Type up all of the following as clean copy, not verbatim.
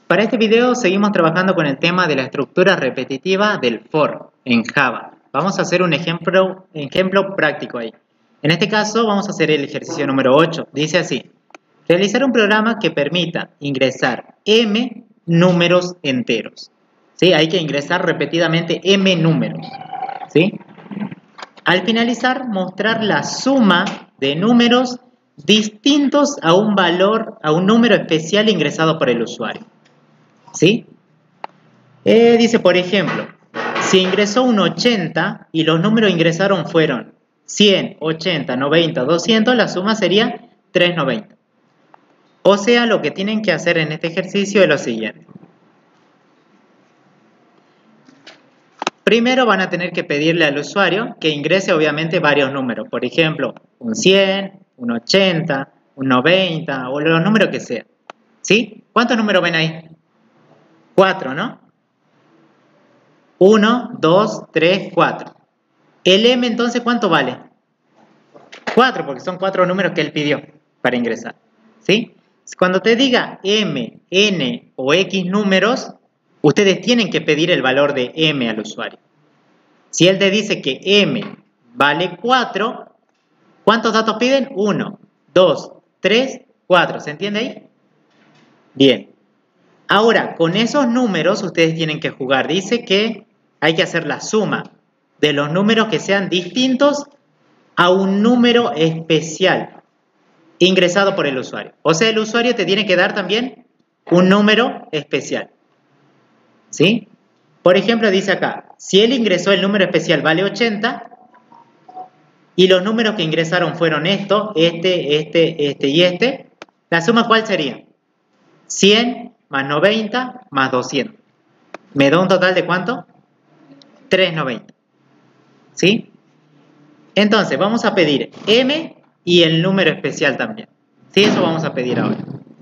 Para este video seguimos trabajando con el tema de la estructura repetitiva del for en Java. Vamos a hacer un ejemplo práctico ahí. En este caso vamos a hacer el ejercicio número 8. Dice así: realizar un programa que permita ingresar m números enteros. ¿Sí? Hay que ingresar repetidamente m números. ¿Sí? Al finalizar, mostrar la suma de números distintos a un valor, a un número especial ingresado por el usuario. ¿Sí? Dice, por ejemplo, si ingresó un 80 y los números ingresaron fueron 100, 80, 90, 200, la suma sería 390. O sea, lo que tienen que hacer en este ejercicio es lo siguiente. Primero van a tener que pedirle al usuario que ingrese obviamente varios números. Por ejemplo, un 100, un 80, un 90 o los números que sean. ¿Sí? ¿Cuántos números ven ahí? 4, ¿no? 1, 2, 3, 4. El m entonces, ¿cuánto vale? 4, porque son 4 números que él pidió para ingresar. ¿Sí? Cuando te diga m, n o x números, ustedes tienen que pedir el valor de m al usuario. Si él te dice que m vale 4, ¿cuántos datos piden? 1, 2, 3, 4. ¿Se entiende ahí? Bien. Ahora, con esos números ustedes tienen que jugar. Dice que hay que hacer la suma de los números que sean distintos a un número especial ingresado por el usuario. O sea, el usuario te tiene que dar también un número especial. ¿Sí? Por ejemplo, dice acá, si él ingresó el número especial vale 80 y los números que ingresaron fueron estos, este y este, ¿la suma cuál sería? 100 más 90 más 200. ¿Me da un total de cuánto? 390. ¿Sí? Entonces, vamos a pedir m y el número especial también. ¿Sí? Eso vamos a pedir ahora.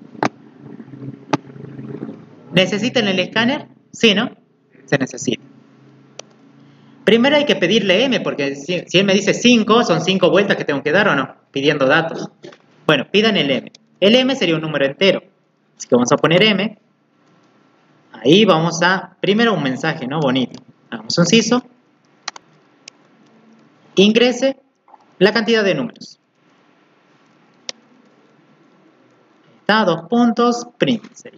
¿Necesitan el escáner? Sí, ¿no? Se necesita. Primero hay que pedirle m, porque si él me dice 5, son 5 vueltas que tengo que dar o no, pidiendo datos. Bueno, pidan el m. El m sería un número entero. Así que vamos a poner m. Ahí vamos a, primero un mensaje, ¿no? Bonito. Hagamos un ciso. Ingrese la cantidad de números. Está, 2 puntos, print sería.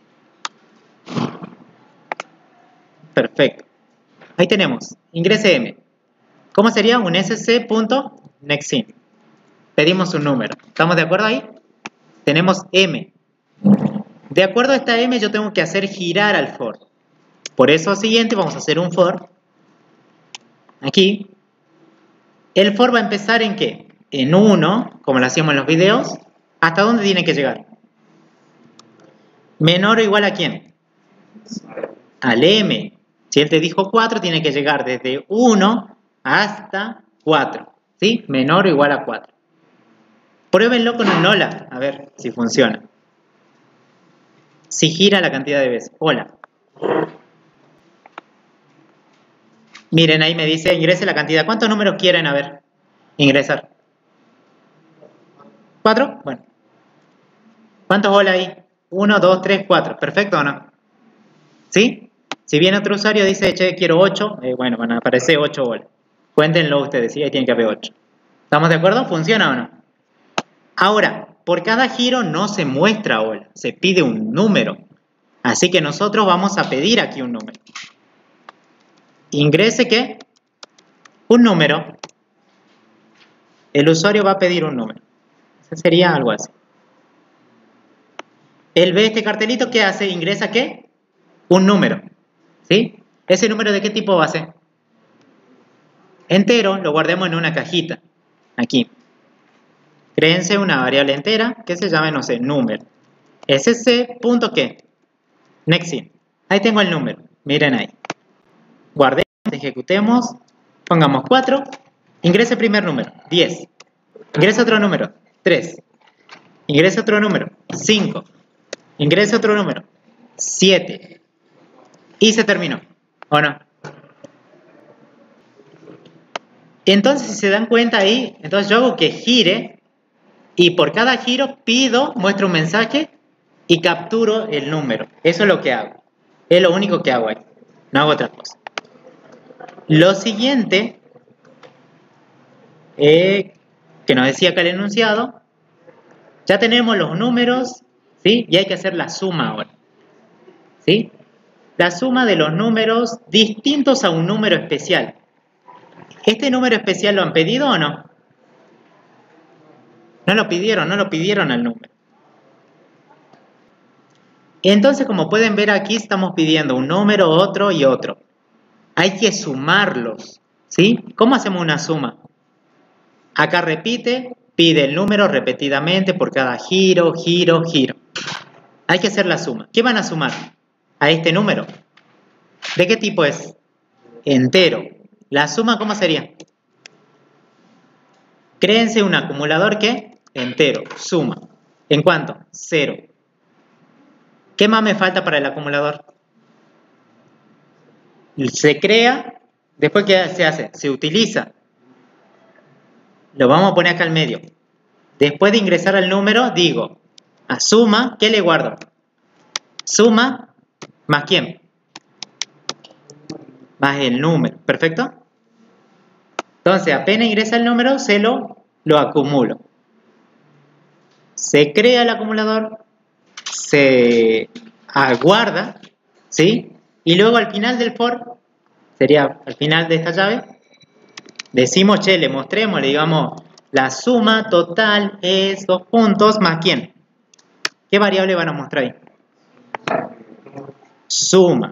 Perfecto. Ahí tenemos, ingrese m. ¿Cómo sería? Un sc.nextIn. Pedimos un número. ¿Estamos de acuerdo ahí? Tenemos m. De acuerdo a esta m yo tengo que hacer girar al for. Por eso siguiente vamos a hacer un for. Aquí. El for va a empezar ¿en qué? En 1, como lo hacíamos en los videos. ¿Hasta dónde tiene que llegar? ¿Menor o igual a quién? Al m. Si él te dijo 4, tiene que llegar desde 1 hasta 4. ¿Sí? Menor o igual a 4. Pruébenlo con un hola, a ver si funciona. Si gira la cantidad de veces. Hola. Miren, ahí me dice ingrese la cantidad. ¿Cuántos números quieren, a ver, ingresar? 4. Bueno. ¿Cuántos hola hay? 1, 2, 3, 4. ¿Perfecto o no? ¿Sí? Si viene otro usuario y dice, che, quiero 8, bueno, van a aparecer 8 hola. Cuéntenlo ustedes, ¿sí? Ahí tiene que haber 8. ¿Estamos de acuerdo? ¿Funciona o no? Ahora, por cada giro no se muestra hola, se pide un número. Así que nosotros vamos a pedir aquí un número. Ingrese, ¿qué? Un número. El usuario va a pedir un número. Eso sería algo así. Él ve este cartelito, ¿qué hace? Ingresa, ¿qué? Un número. ¿Sí? ¿Ese número de qué tipo va a ser? Entero, lo guardemos en una cajita. Aquí. Créense una variable entera que se llame, no sé, número. sc.qué? NextIn. Ahí tengo el número. Miren ahí. Guardemos, ejecutemos. Pongamos 4. Ingrese el primer número. 10. Ingresa otro número. 3. Ingresa otro número. 5. Ingresa otro número. 7. Y se terminó. ¿O no? Entonces, si se dan cuenta ahí, entonces yo hago que gire y por cada giro pido, muestro un mensaje y capturo el número. Eso es lo que hago. Es lo único que hago ahí. No hago otra cosa. Lo siguiente que nos decía acá el enunciado, ya tenemos los números, ¿sí? Y hay que hacer la suma ahora, ¿sí? La suma de los números distintos a un número especial. ¿Este número especial lo han pedido o no? No lo pidieron al número. Entonces, como pueden ver aquí, estamos pidiendo un número, otro y otro. Hay que sumarlos, ¿sí? ¿Cómo hacemos una suma? Acá repite, pide el número repetidamente por cada giro, giro, giro. Hay que hacer la suma. ¿Qué van a sumar? A este número. ¿De qué tipo es? Entero. ¿La suma cómo sería? Créense un acumulador que entero, suma. ¿En cuánto? 0. ¿Qué más me falta para el acumulador? Se crea, después ¿qué se hace? Se utiliza. Lo vamos a poner acá al medio. Después de ingresar al número, digo, a suma, ¿qué le guardo? Suma, ¿más quién? Más el número, ¿perfecto? Entonces, apenas ingresa el número, lo acumulo. Se crea el acumulador, se aguarda, ¿sí? Y luego al final del for, sería al final de esta llave, decimos, che, le mostremos, le digamos, la suma total es 2 puntos más ¿quién? ¿Qué variable van a mostrar ahí? Suma.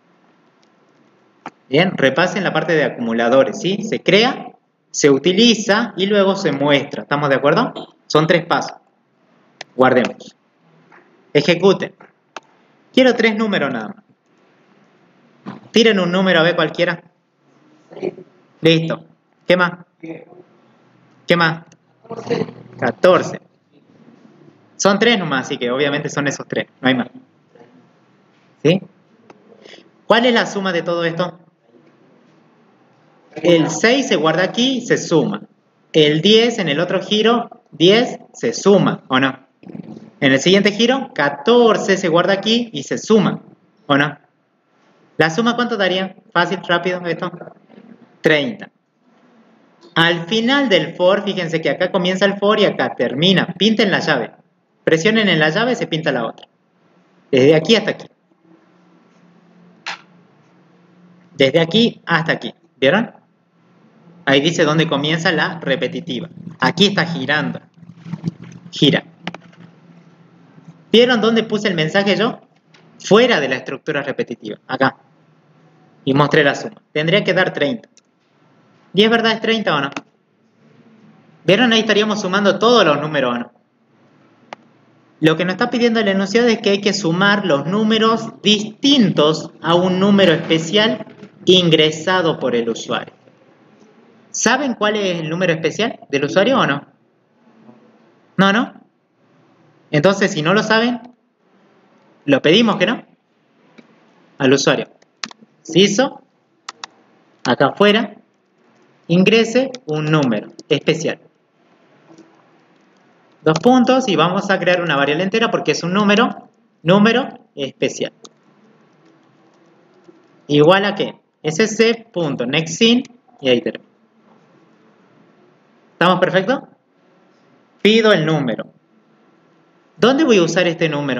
Bien, repasen la parte de acumuladores, ¿sí? Se crea, se utiliza y luego se muestra. ¿Estamos de acuerdo? Son 3 pasos. Guardemos. Ejecuten. Quiero 3 números nada más. Tiren un número a ver cualquiera. Listo. ¿Qué más? ¿Qué más? 14. Son 3 nomás, así que obviamente son esos 3. No hay más. ¿Sí? ¿Cuál es la suma de todo esto? El 6 se guarda aquí y se suma. El 10 en el otro giro, 10 se suma, ¿o no? En el siguiente giro, 14 se guarda aquí y se suma, ¿o no? ¿La suma cuánto daría? Fácil, rápido, esto. 30. Al final del for, fíjense que acá comienza el for y acá termina. Pinten la llave. Presionen en la llave y se pinta la otra. Desde aquí hasta aquí. Desde aquí hasta aquí. ¿Vieron? Ahí dice dónde comienza la repetitiva. Aquí está girando. Gira. ¿Vieron dónde puse el mensaje yo? Fuera de la estructura repetitiva. Acá. Y mostré la suma. Tendría que dar 30. ¿Y es verdad es 30 o no? ¿Vieron? Ahí estaríamos sumando todos los números o no. Lo que nos está pidiendo el enunciado es que hay que sumar los números distintos a un número especial ingresado por el usuario. ¿Saben cuál es el número especial del usuario o no? No, ¿no? Entonces, si no lo saben, lo pedimos que no. Al usuario. CISO, acá afuera, ingrese un número especial. 2 puntos y vamos a crear una variable entera porque es un número especial. Igual a qué? sc.nextIn y ahí termina. ¿Estamos perfectos? Pido el número. ¿Dónde voy a usar este número?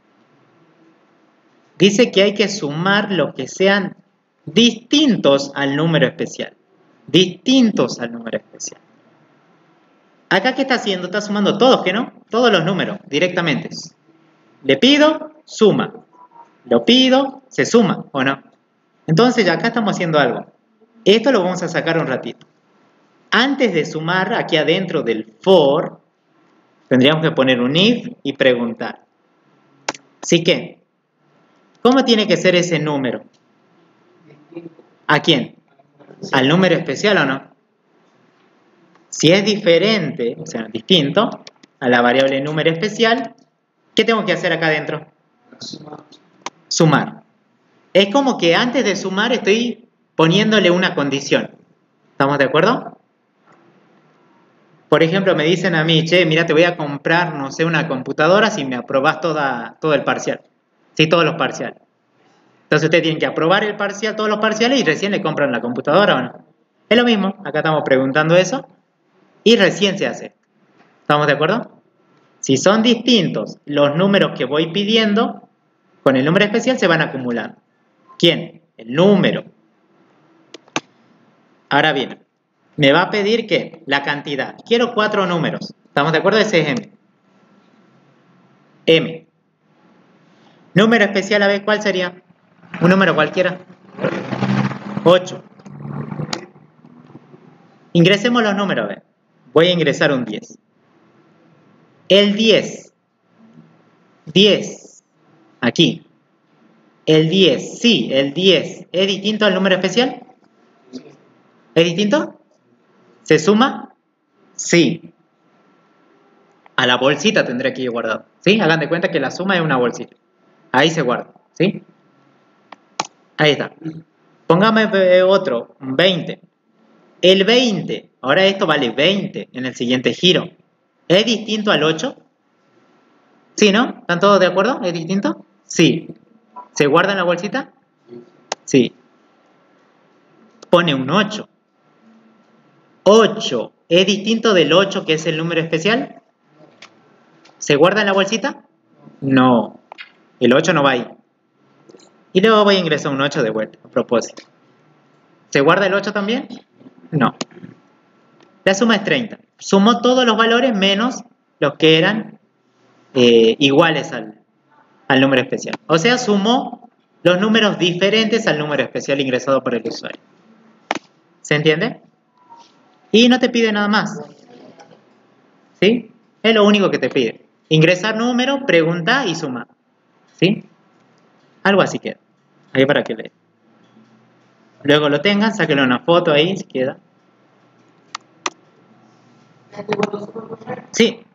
Dice que hay que sumar los que sean distintos al número especial. Distintos al número especial. Acá, ¿qué está haciendo? Está sumando todos, ¿qué no? Todos los números, directamente. Le pido, suma. Lo pido, se suma, ¿o no? Entonces, ya acá estamos haciendo algo. Esto lo vamos a sacar un ratito. Antes de sumar, aquí adentro del for, tendríamos que poner un if y preguntar. Así que, ¿cómo tiene que ser ese número? ¿A quién? ¿Al número especial o no? Si es diferente, o sea, distinto, a la variable número especial, ¿qué tengo que hacer acá adentro? Sumar. Es como que antes de sumar estoy poniéndole una condición. ¿Estamos de acuerdo? Por ejemplo, me dicen a mí, che, mira, te voy a comprar, no sé, una computadora si me aprobás todo el parcial. Sí, todos los parciales. Entonces ustedes tienen que aprobar el parcial, todos los parciales y recién le compran la computadora o no. Es lo mismo, acá estamos preguntando eso y recién se hace. ¿Estamos de acuerdo? Si son distintos los números que voy pidiendo, con el número especial se van acumulando. ¿Quién? El número. Ahora bien, me va a pedir que la cantidad. Quiero 4 números. ¿Estamos de acuerdo? Ese es M. M. Número especial, a ver, ¿cuál sería? Un número cualquiera. 8. Ingresemos los números, a ver. Voy a ingresar un 10. El 10. 10. Aquí. El 10. Sí, el 10. ¿Es distinto al número especial? ¿Es distinto? ¿Se suma? Sí. A la bolsita tendré que ir guardado. ¿Sí? Hagan de cuenta que la suma es una bolsita. Ahí se guarda. ¿Sí? Ahí está. Póngame otro. 20. El 20. Ahora esto vale 20 en el siguiente giro. ¿Es distinto al 8? ¿Sí, no? ¿Están todos de acuerdo? ¿Es distinto? Sí. ¿Se guarda en la bolsita? Sí. Pone un 8. 8. ¿Es distinto del 8 que es el número especial? ¿Se guarda en la bolsita? No. El 8 no va ahí. Y luego voy a ingresar un 8 de vuelta, a propósito. ¿Se guarda el 8 también? No. La suma es 30. Sumó todos los valores menos los que eran iguales al número especial. O sea, sumó los números diferentes al número especial ingresado por el usuario. ¿Se entiende? Y no te pide nada más. ¿Sí? Es lo único que te pide. Ingresar número, pregunta y sumar. ¿Sí? Algo así queda. Ahí para que le... Luego lo tengan, sáquenle una foto ahí si queda. Sí.